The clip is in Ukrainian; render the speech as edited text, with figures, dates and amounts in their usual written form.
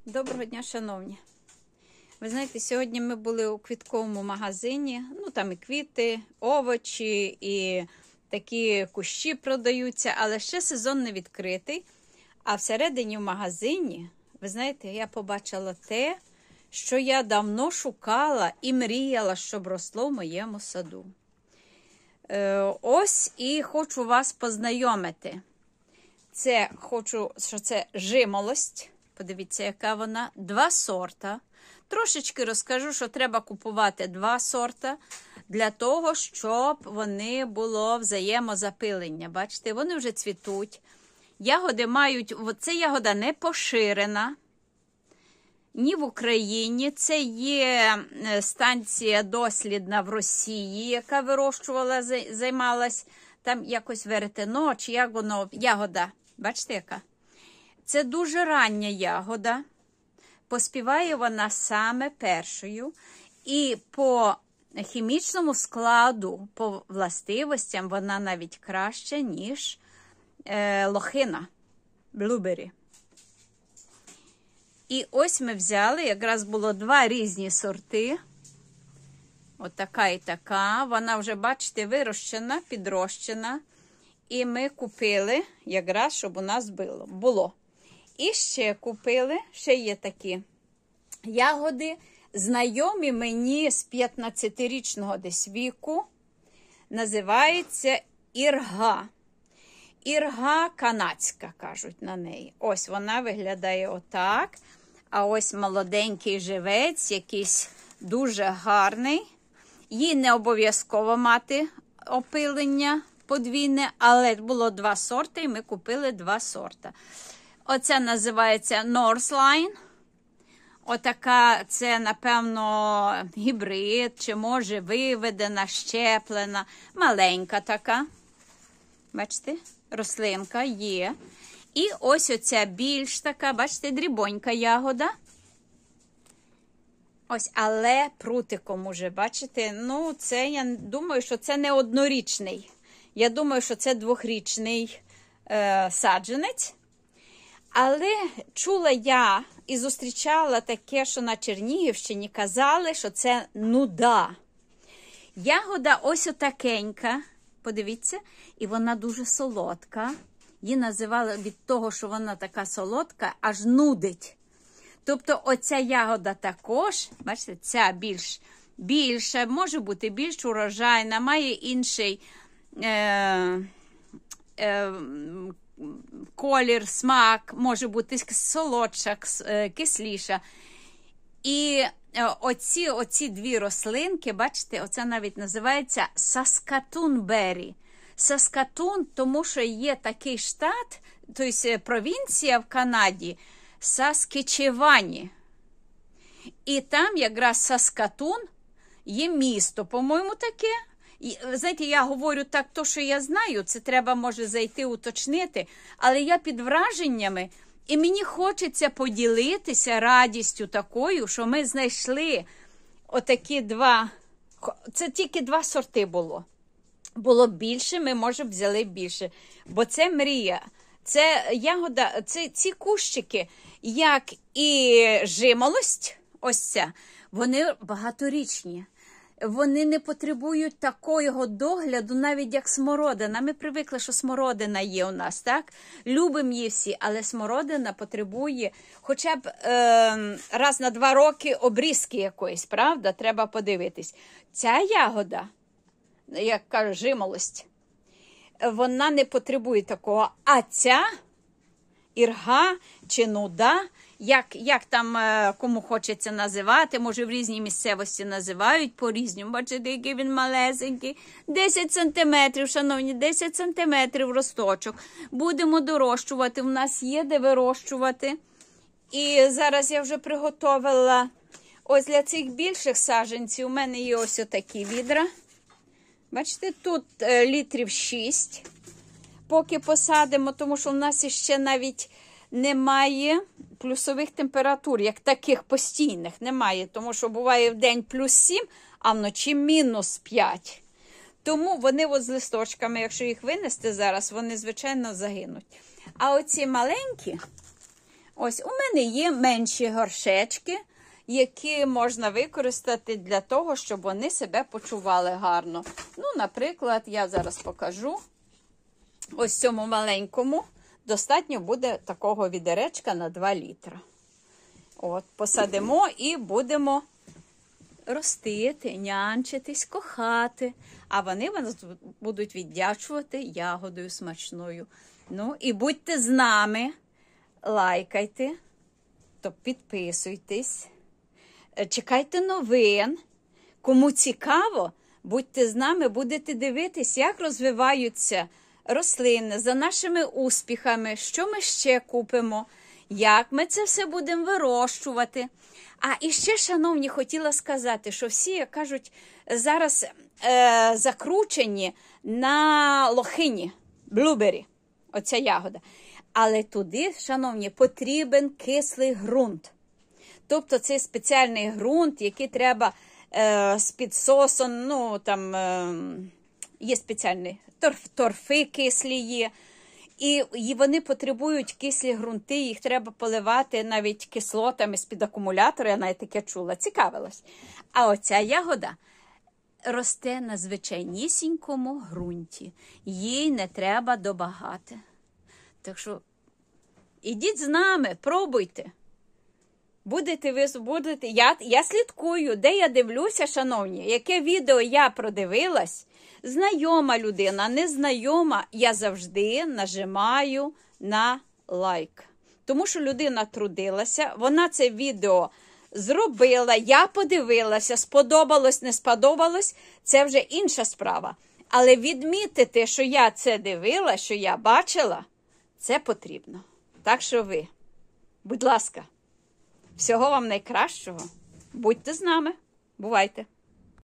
Доброго дня, шановні. Ви знаєте, сьогодні ми були у квітковому магазині. Ну, там і квіти, овочі, і такі кущі продаються, але ще сезон не відкритий. А всередині в магазині, ви знаєте, я побачила те, що я давно шукала і мріяла, щоб росло в моєму саду. Ось і хочу вас познайомити. Це жимолость. Подивіться, яка вона. 2 сорта. Трошечки розкажу, що треба купувати 2 сорта для того, щоб вони було взаємозапилення. Бачите, вони вже цвітуть. Ягоди мають, це ягода не поширена ні в Україні. Це є станція дослідна в Росії, яка вирощувала, займалась там якось веретено, чи як воно, ягода. Бачите, яка? Це дуже рання ягода. Поспіває вона саме першою. І по хімічному складу, по властивостям, вона навіть краща, ніж лохина, блубері. І ось ми взяли, якраз було 2 різні сорти. От така і така. Вона вже, бачите, вирощена, підрощена. І ми купили, якраз, щоб у нас було. І ще купили, ще є такі ягоди, знайомі мені з 15-річного десь віку. Називається ірга. Ірга канадська, кажуть на неї. Ось вона виглядає отак. А ось молоденький живець, якийсь дуже гарний. Їй не обов'язково мати опилення подвійне, але було 2 сорти, і ми купили 2 сорта. Оце називається Northline. Отака, це, напевно, гібрид, чи може виведена, щеплена. Маленька така. Бачите, рослинка є. І ось оця більш така, бачите, дрібонька ягода. Ось, але прутиком уже, бачите, ну, це, я думаю, що це не однорічний. Я думаю, що це 2-річний саджанець. Але чула я і зустрічала таке, що на Чернігівщині казали, що це нуда. Ягода ось отакенька, подивіться, і вона дуже солодка. Її називали від того, що вона така солодка, аж нудить. Тобто оця ягода також, бачите, ця більша, може бути більш урожайна, має інший колір, смак, може бути солодша, кисліша. І оці 2 рослинки, бачите, оце навіть називається Saskatoon-berry. Saskatoon, тому що є такий штат, тобто провінція в Канаді, Саскачевані. І там якраз Саскатун є місто, по-моєму, таке. І, знаєте, я говорю так, то, що я знаю, це треба, може, зайти, уточнити, але я під враженнями, і мені хочеться поділитися радістю такою, що ми знайшли отакі 2, це тільки 2 сорти було. Було більше, ми, може, взяли більше, бо це мрія. Це ягода, ці кущики, як і жимолость, ось ця, вони багаторічні. Вони не потребують такого догляду, навіть як смородина. Ми привикли, що смородина є у нас, так? Любимо її всі, але смородина потребує хоча б раз на 2 роки обрізки якоїсь, правда? Треба подивитись. Ця ягода, як кажу, жимолость, вона не потребує такого. А ця ірга чи нуда, як там кому хочеться називати, може в різній місцевості називають по-різному. Бачите, який він малесенький. 10 сантиметрів, шановні, 10 сантиметрів росточок. Будемо дорощувати, в нас є де вирощувати. І зараз я вже приготовила, ось для цих більших саджанців, у мене є ось отакі відра. Бачите, тут літрів 6, поки посадимо, тому що в нас ще навіть немає плюсових температур, як таких постійних немає, тому що буває в день +7, а вночі -5. Тому вони от з листочками, якщо їх винести зараз, вони, звичайно, загинуть. А оці маленькі, Ось у мене є менші горшечки, які можна використати для того, щоб вони себе почували гарно. Ну, наприклад, я зараз покажу. Ось цьому маленькому достатньо буде такого відеречка на 2 літра. От, посадимо і будемо ростити, нянчитись, кохати. А вони вас будуть віддячувати ягодою смачною. Ну, і будьте з нами, лайкайте, то підписуйтесь, чекайте новин. Кому цікаво, будьте з нами, будете дивитись, як розвиваються рослини, за нашими успіхами, що ми ще купимо, як ми це все будемо вирощувати. А і ще, шановні, хотіла сказати, що всі, як кажуть, зараз закручені на лохині, блубері, оця ягода. Але туди, шановні, потрібен кислий ґрунт. Тобто це спеціальний ґрунт, який треба з підсосом, ну, там є спеціальні торфи кислі є. І вони потребують кислі ґрунти, їх треба поливати навіть кислотами з-під акумулятора, я навіть таке чула, цікавилась. А оця ягода росте на звичайнісінькому ґрунті, їй не треба добагати. Так що ідіть з нами, пробуйте. Будете ви, я слідкую, де я дивлюся, шановні, яке відео я продивилась, знайома людина, незнайома, я завжди нажимаю на лайк. Тому що людина трудилася, вона це відео зробила, я подивилася, сподобалось, не сподобалось, це вже інша справа. Але відмітити, що я це дивила, що я бачила, це потрібно. Так що ви, будь ласка, всього вам найкращого. Будьте з нами. Бувайте.